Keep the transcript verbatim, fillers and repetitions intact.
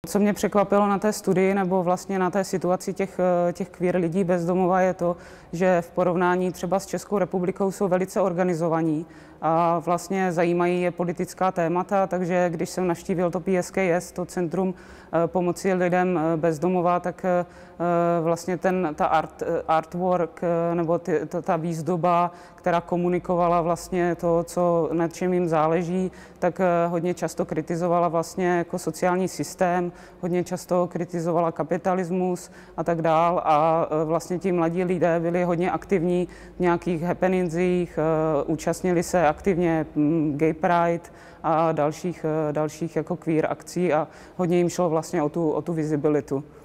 Co mě překvapilo na té studii nebo vlastně na té situaci těch, těch queer lidí bez domova je to, že v porovnání třeba s Českou republikou jsou velice organizovaní a vlastně zajímají je politická témata, takže když jsem navštívil to P S K S, to Centrum pomoci lidem bez domova, tak vlastně ten, ta art, artwork nebo ty, ta, ta výzdoba, která komunikovala vlastně to, co, nad čem jim záleží, tak hodně často kritizovala vlastně jako sociální systém, hodně často kritizovala kapitalismus a tak dál a vlastně ti mladí lidé byli hodně aktivní v nějakých happeningsích, účastnili se aktivně Gay Pride a dalších, dalších jako queer akcí a hodně jim šlo vlastně o tu, o tu visibilitu.